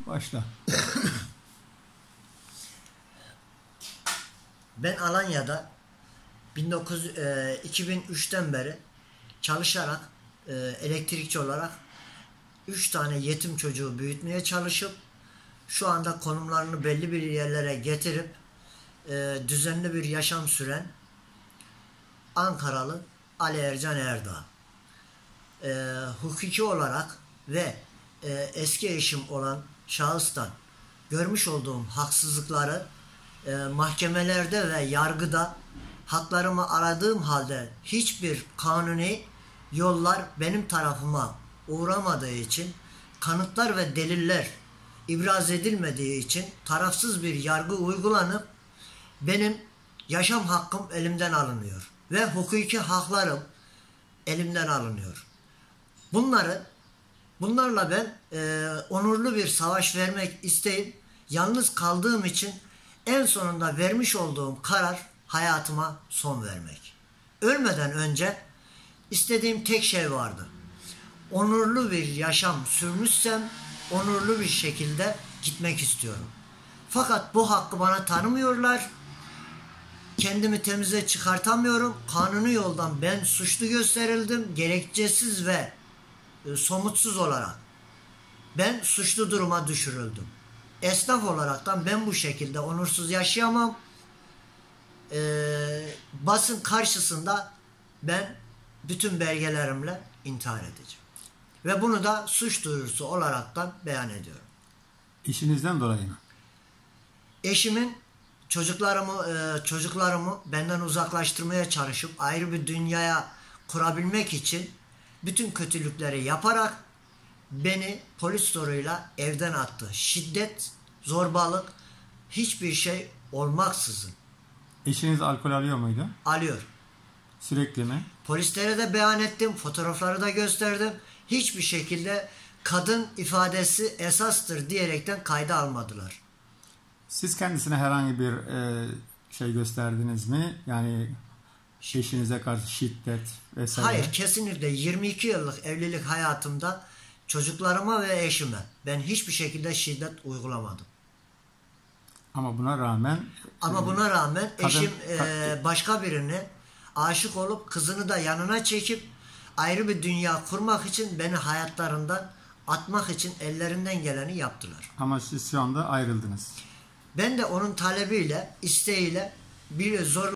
Başla. Ben Alanya'da 2003'ten beri çalışarak elektrikçi olarak 3 tane yetim çocuğu büyütmeye çalışıp şu anda konumlarını belli bir yerlere getirip düzenli bir yaşam süren Ankaralı Ali Ercan Erdağ. Hukuki olarak ve eski eşim olan şahıstan görmüş olduğum haksızlıkları mahkemelerde ve yargıda haklarımı aradığım halde hiçbir kanuni yollar benim tarafıma uğramadığı için, kanıtlar ve deliller ibraz edilmediği için tarafsız bir yargı uygulanıp benim yaşam hakkım elimden alınıyor ve hukuki haklarım elimden alınıyor. Bunlarla ben onurlu bir savaş vermek isteyip yalnız kaldığım için en sonunda vermiş olduğum karar hayatıma son vermek. Ölmeden önce istediğim tek şey vardı. Onurlu bir yaşam sürmüşsem onurlu bir şekilde gitmek istiyorum. Fakat bu hakkı bana tanımıyorlar. Kendimi temize çıkartamıyorum. Kanuni yoldan ben suçlu gösterildim. Gerekçesiz ve somutsuz olarak ben suçlu duruma düşürüldüm. Esnaf olaraktan ben bu şekilde onursuz yaşayamam. Basın karşısında ben bütün belgelerimle intihar edeceğim. Ve bunu da suç duyurusu olaraktan beyan ediyorum. İşinizden dolayı mı? Eşimin çocuklarımı benden uzaklaştırmaya çalışıp ayrı bir dünyaya kurabilmek için bütün kötülükleri yaparak beni polis zoruyla evden attı. Şiddet, zorbalık, hiçbir şey olmaksızın. Eşiniz alkol alıyor muydu? Alıyor. Sürekli mi? Polislere de beyan ettim, fotoğrafları da gösterdim. Hiçbir şekilde kadın ifadesi esastır diyerekten kayda almadılar. Siz kendisine herhangi bir şey gösterdiniz mi? Yani eşinize karşı şiddet vesaire. Hayır, kesinlikle 22 yıllık evlilik hayatımda çocuklarıma ve eşime ben hiçbir şekilde şiddet uygulamadım. Ama buna rağmen eşim başka birine aşık olup kızını da yanına çekip ayrı bir dünya kurmak için beni hayatlarından atmak için ellerinden geleni yaptılar. Ama siz şu anda ayrıldınız. Ben de onun talebiyle, isteğiyle bir zor